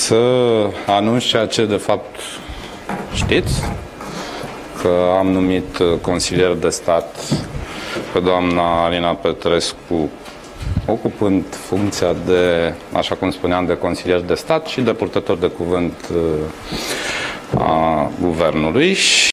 să anunț ceea ce de fapt știți, că am numit consilier de stat pe doamna Alina Petrescu, ocupând funcția de, așa cum spuneam, de consilier de stat și de purtător de cuvânt a guvernului.